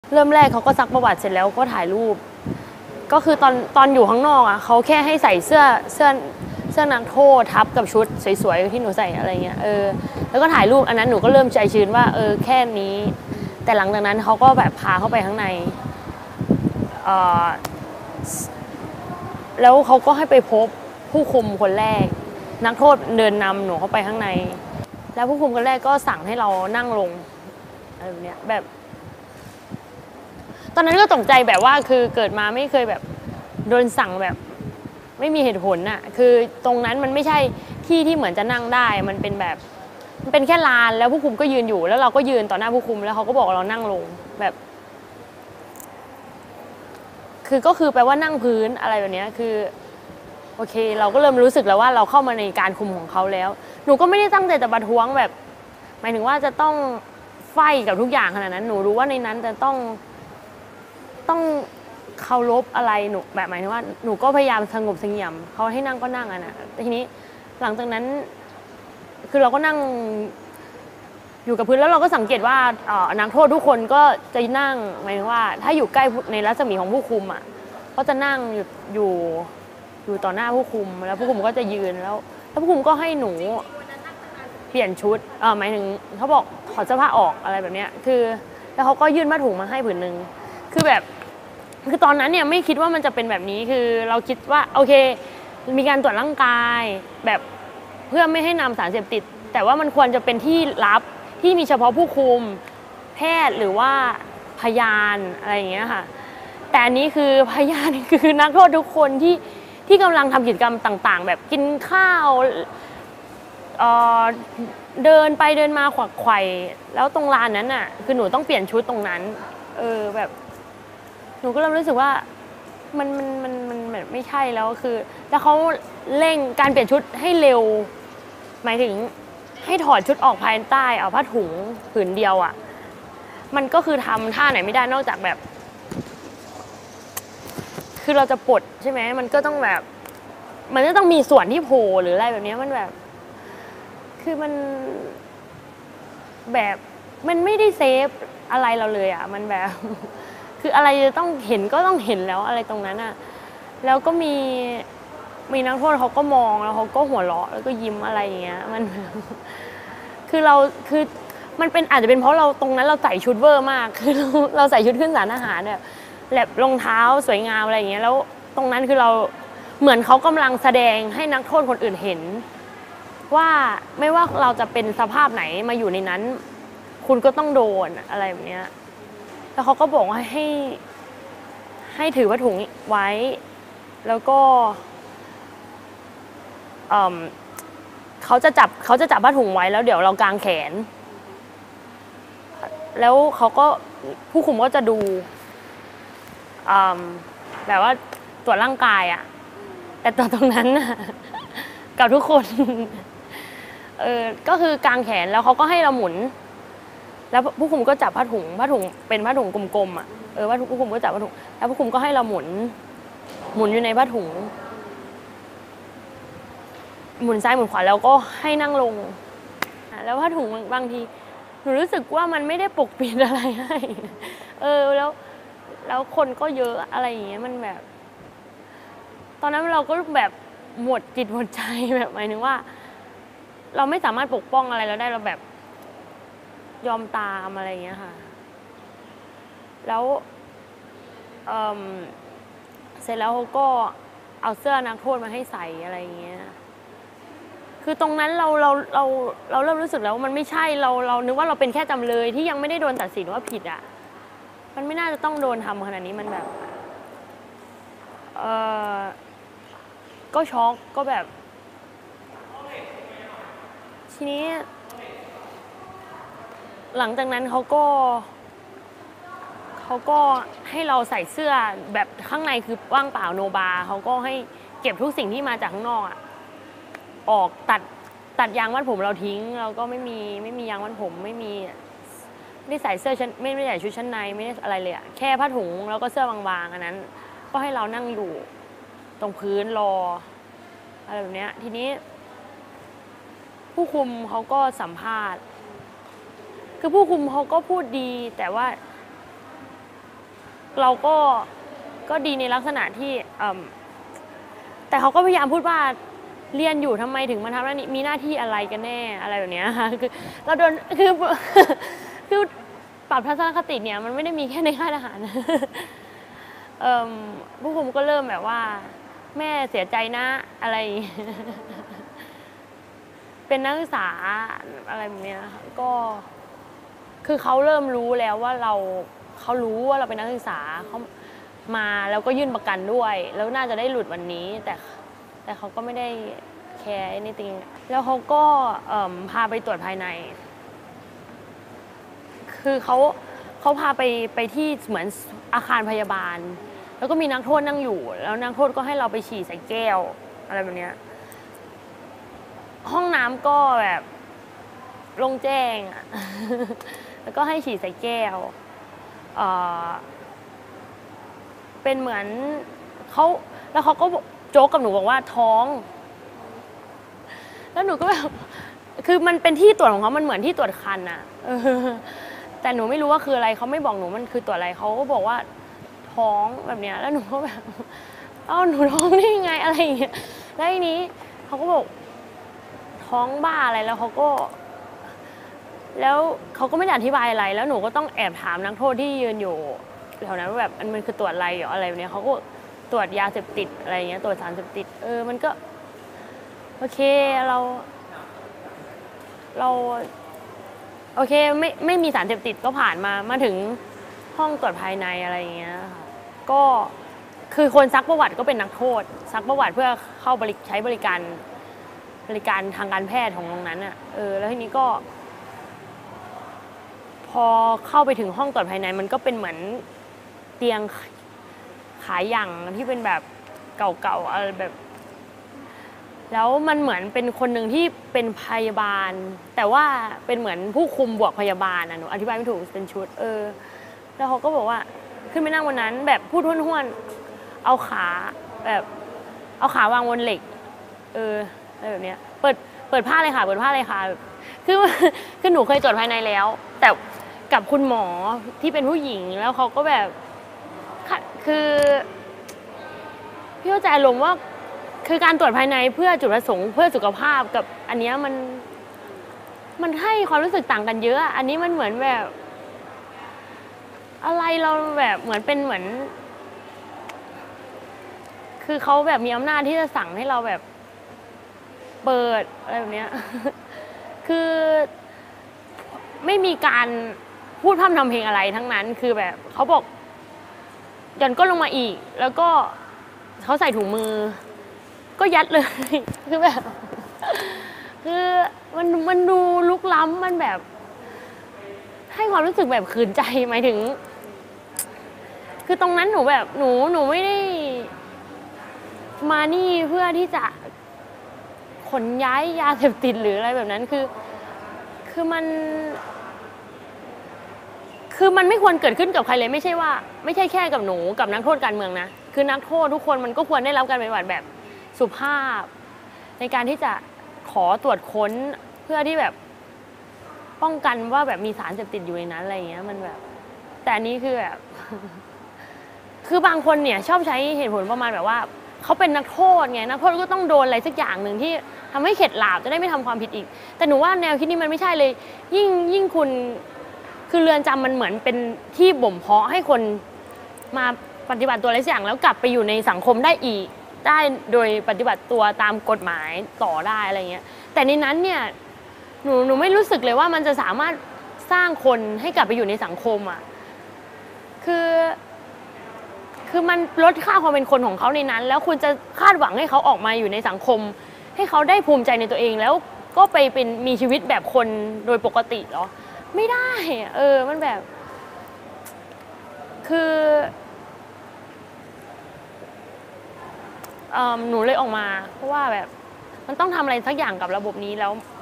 เริ่มแรกเขาก็ซักประวัติเสร็จแล้วก็ถ่ายรูปก็คือตอนอยู่ข้างนอกอ่ะเขาแค่ให้ใส่เสื้อนักโทษทับกับชุดสวยๆที่หนูใส่อะไรเงี้ยแล้วก็ถ่ายรูปอันนั้นหนูก็เริ่มใจชื้นว่าแค่นี้แต่หลังจากนั้นเขาก็แบบพาเข้าไปข้างในแล้วเขาก็ให้ไปพบผู้คุมคนแรกนักโทษเดินนำหนูเข้าไปข้างในแล้วผู้คุมคนแรกก็สั่งให้เรานั่งลงอะไรแบบเนี้ยแบบตอนนั้นก็ตกใจแบบว่าคือเกิดมาไม่เคยแบบโดนสั่งแบบไม่มีเหตุผลน่ะคือตรงนั้นมันไม่ใช่ที่เหมือนจะนั่งได้มันเป็นแบบมันเป็นแค่ลานแล้วผู้คุมก็ยืนอยู่แล้วเราก็ยืนต่อหน้าผู้คุมแล้วเขาก็บอกเรานั่งลงแบบก็คือแปลว่านั่งพื้นอะไรแบบนี้คือโอเคเราก็เริ่มรู้สึกแล้วว่าเราเข้ามาในการคุมของเขาแล้วหนูก็ไม่ได้ตั้งใจจะประท้วงแบบหมายถึงว่าจะต้องไฟกับทุกอย่างขนาดนั้นหนูรู้ว่าในนั้นจะต้องเคารพอะไรหนูแบบหมายถึงว่าหนูก็พยายามสงบเสงี่ยมเขาให้นั่งก็นั่งอ่ะนะทีนี้หลังจากนั้นคือเราก็นั่งอยู่กับพื้นแล้วเราก็สังเกตว่านักโทษทุกคนก็จะนั่งหมายถึงว่าถ้าอยู่ใกล้ในรัศมีของผู้คุมอ่ะก็จะนั่งอยู่ต่อหน้าผู้คุมแล้วผู้คุมก็จะยืนแล้วผู้คุมก็ให้หนูเปลี่ยนชุดหมายถึงเขาบอกถอดเสื้อผ้าออกอะไรแบบนี้คือแล้วเขาก็ยื่นผ้าถุงมาให้ผืนนึงคือตอนนั้นเนี่ยไม่คิดว่ามันจะเป็นแบบนี้คือเราคิดว่าโอเคมีการตรวจร่างกายแบบเพื่อไม่ให้นำสารเสพติดแต่ว่ามันควรจะเป็นที่ลับที่มีเฉพาะผู้คุมแพทย์หรือว่าพยานอะไรอย่างเงี้ยค่ะแต่อันนี้คือพยานคือนักโทษทุกคนที่กำลังทำกิจกรรมต่างๆแบบกินข้าวเดินไปเดินมาขวักไขว่แล้วตรงลานนั้นน่ะคือหนูต้องเปลี่ยนชุดตรงนั้นแบบหนูก็เริ่มรู้สึกว่ามันแบบไม่ใช่แล้วคือแล้วเขาเร่งการเปลี่ยนชุดให้เร็วหมายถึงให้ถอดชุดออกภายใต้เอาผ้าถุงผืนเดียวอ่ะมันก็คือทำท่าไหนไม่ได้นอกจากแบบคือเราจะปลดใช่ไหมมันก็ต้องแบบมันจะต้องมีส่วนที่โผล่หรืออะไรแบบนี้มันแบบคือมันแบบมันไม่ได้เซฟอะไรเราเลยอ่ะมันแบบคืออะไรจะต้องเห็นก็ต้องเห็นแล้วอะไรตรงนั้นอ่ะแล้วก็มีนักโทษเขาก็มองแล้วเขาก็หัวเราะแล้วก็ยิ้มอะไรอย่างเงี้ยมันคือมันเป็นอาจจะเป็นเพราะเราตรงนั้นเราใส่ชุดเวอร์มากคือเราใส่ชุดขึ้นศาลทหารแบบรองเท้าสวยงามอะไรอย่างเงี้ยแล้วตรงนั้นคือเราเหมือนเขากำลังแสดงให้นักโทษคนอื่นเห็นว่าไม่ว่าเราจะเป็นสภาพไหนมาอยู่ในนั้นคุณก็ต้องโดนอะไรแบบเนี้ยแล้วเขาก็บอกว่าให้ถือผ้าถุงไว้แล้วก็เขาจะจับผ้าถุงไว้แล้วเดี๋ยวเรากางแขนแล้วเขาก็ผู้คุมก็จะดูแบบว่าตรวจร่างกายอ่ะแต่ตรงนั้นกับทุกคนก็คือกางแขนแล้วเขาก็ให้เราหมุนแล้วผู้คุมก็จับผ้าถุงเป็นผ้าถุงกลมๆอ่ะผู้คุมก็จับผ้าถุงแล้วผู้คุมก็ให้เราหมุนอยู่ในผ้าถุงหมุนซ้ายหมุนขวาแล้วก็ให้นั่งลงแล้วผ้าถุงบางทีหนูรู้สึกว่ามันไม่ได้ปกปิดอะไรให้แล้วคนก็เยอะอะไรอย่างเงี้ยมันแบบตอนนั้นเราก็แบบหมดจิตหมดใจแบบหมายถึงว่าเราไม่สามารถปกป้องอะไรเราได้เราแบบยอมตามอะไรอย่างเงี้ยค่ะแล้วเสร็จแล้วเขาก็เอาเสื้อนักโทษมาให้ใส่อะไรอย่างเงี้ยคือตรงนั้นเราเริ่มรู้สึกแล้วว่ามันไม่ใช่เรานึกว่าเราเป็นแค่จำเลยที่ยังไม่ได้โดนตัดสินว่าผิดอ่ะมันไม่น่าจะต้องโดนทำขนาดนี้มันแบบก็ช็อกก็แบบทีนี้หลังจากนั้นเขาก็ให้เราใส่เสื้อแบบข้างในคือว่างเปล่าโนบาเขาก็ให้เก็บทุกสิ่งที่มาจากข้างนอกอ่ะออกตัดยางมัดผมเราทิ้งเราก็ไม่มียางมัดผมไม่ได้ใส่เสื้อชั้นไม่ได้ใส่ชุดชั้นในไม่ได้อะไรเลยอ่ะแค่ผ้าถุงแล้วก็เสื้อบางๆอันนั้นก็ให้เรานั่งอยู่ตรงพื้นรออะไรแบบนี้ทีนี้ผู้คุมเขาก็สัมภาษณ์คือผู้คุมเขาก็พูดดีแต่ว่าเราก็ดีในลักษณะที่แต่เขาก็พยายามพูดว่าเรียนอยู่ทำไมถึงมาทำแล้วนี่มีหน้าที่อะไรกันแน่อะไรแบบนี้ค่ะคือเราโดนคือปรับทัศนคติเนี่ยมันไม่ได้มีแค่ในค่ายทหารผู้คุมก็เริ่มแบบว่าแม่เสียใจนะอะไรเป็นนักศึกษาอะไรแบบนี้นะคะก็คือเขาเริ่มรู้แล้วว่าเขารู้ว่าเราเป็นนักศึกษาเขามาแล้วก็ยื่นประกันด้วยแล้วน่าจะได้หลุดวันนี้แต่เขาก็ไม่ได้แคร์ anything แล้วเขาก็พาไปตรวจภายในคือเขาพาไปที่เหมือนอาคารพยาบาลแล้วก็มีนักโทษนั่งอยู่แล้วนักโทษก็ให้เราไปฉี่ใส่แก้วอะไรแบบเนี้ยห้องน้ำก็แบบโล่งแจ้งอ่ะ แล้วก็ให้ฉี่ใส่แก้วเป็นเหมือนแล้วเขาก็โจ๊กกับหนูบอกว่าท้องแล้วหนูก็แบบคือมันเป็นที่ตรวจของเขามันเหมือนที่ตรวจคันอะแต่หนูไม่รู้ว่าคืออะไรเขาไม่บอกหนูมันคือตรวจอะไรเขาก็บอกว่าท้องแบบเนี้ยแล้วหนูก็แบบหนูท้องได้ยังไงอะไรอย่างเงี้ยแล้วทีนี้เขาก็บอกท้องบ้าอะไรแล้วเขาก็ไม่ได้อธิบายอะไรแล้วหนูก็ต้องแอบถามนักโทษที่ยืนอยู่แถวนั้นว่าแบบมันคือตรวจอะไรหรืออะไรแบบเนี้ยเขาก็ตรวจยาเสพติดอะไรเงี้ยตรวจสารเสพติดมันก็โอเคเราโอเคไม่มีสารเสพติดก็ผ่านมาถึงห้องตรวจภายในอะไรอย่างเงี้ยค่ะก็คือคนซักประวัติก็เป็นนักโทษซักประวัติเพื่อเข้าใช้บริการทางการแพทย์ของตรงนั้นอ่ะแล้วทีนี้ก็พอเข้าไปถึงห้องตรวจภายในมันก็เป็นเหมือนเตียงขายอย่างที่เป็นแบบเก่าๆอะไรแบบแล้วมันเหมือนเป็นคนหนึ่งที่เป็นพยาบาลแต่ว่าเป็นเหมือนผู้คุมบวกพยาบาลหนูอธิบายไม่ถูกเป็นชุดแล้วเขาก็บอกว่าขึ้นไปนั่งวันนั้นแบบพูดห้วนๆเอาขาวางบนเหล็กอะไรแบบเนี้ยเปิดผ้าเลยค่ะเปิดผ้าเลยค่ะคือหนูเคยตรวจภายในแล้วแต่กับคุณหมอที่เป็นผู้หญิงแล้วเขาก็แบบคือพี่เข้าใจอารมณ์ว่าคือการตรวจภายในเพื่อจุดประสงค์เพื่อสุขภาพกับอันนี้มันให้ความรู้สึกต่างกันเยอะอันนี้มันเหมือนแบบอะไรเราแบบเหมือนเป็นเหมือนคือเขาแบบมีอำนาจที่จะสั่งให้เราแบบเปิดอะไรแบบนี้คือไม่มีการพูดพร่ำทำเพลงอะไรทั้งนั้นคือแบบเขาบอกหย่อนก้นลงมาอีกแล้วก็เขาใส่ถุงมือก็ยัดเลยคือแบบคือมันดูลุกล้ำมันแบบให้ความรู้สึกแบบขืนใจหมายถึงคือตรงนั้นหนูแบบหนูไม่ได้มานี่เพื่อที่จะขนย้ายยาเสพติดหรืออะไรแบบนั้นคือมันไม่ควรเกิดขึ้นกับใครเลยไม่ใช่แค่กับหนูกับนักโทษการเมืองนะคือนักโทษทุกคนมันก็ควรได้รับการปฏิบัติแบบสุภาพในการที่จะขอตรวจค้นเพื่อที่แบบป้องกันว่าแบบมีสารเสพติดอยู่ในนั้นอะไรอย่างเงี้ยมันแบบแต่อันนี้คือแบบคือบางคนเนี่ยชอบใช้เหตุผลประมาณแบบว่าเขาเป็นนักโทษไงนักโทษก็ต้องโดนอะไรสักอย่างหนึ่งที่ทำให้เข็ดหลาบจะได้ไม่ทำความผิดอีกแต่หนูว่าแนวคิดนี้มันไม่ใช่เลยยิ่งคุณคือเรือนจำมันเหมือนเป็นที่บ่มเพาะให้คนมาปฏิบัติตัวอะไรสักอย่างแล้วกลับไปอยู่ในสังคมได้อีกได้โดยปฏิบัติตัวตามกฎหมายต่อได้อะไรเงี้ยแต่ในนั้นเนี่ยหนูไม่รู้สึกเลยว่ามันจะสามารถสร้างคนให้กลับไปอยู่ในสังคมอ่ะคือมันลดค่าความเป็นคนของเขาในนั้นแล้วคุณจะคาดหวังให้เขาออกมาอยู่ในสังคมให้เขาได้ภูมิใจในตัวเองแล้วก็ไปเป็นมีชีวิตแบบคนโดยปกติเหรอไม่ได้มันแบบคือหนูเลยออกมาเพราะว่าแบบมันต้องทำอะไรสักอย่างกับระบบนี้แล้ว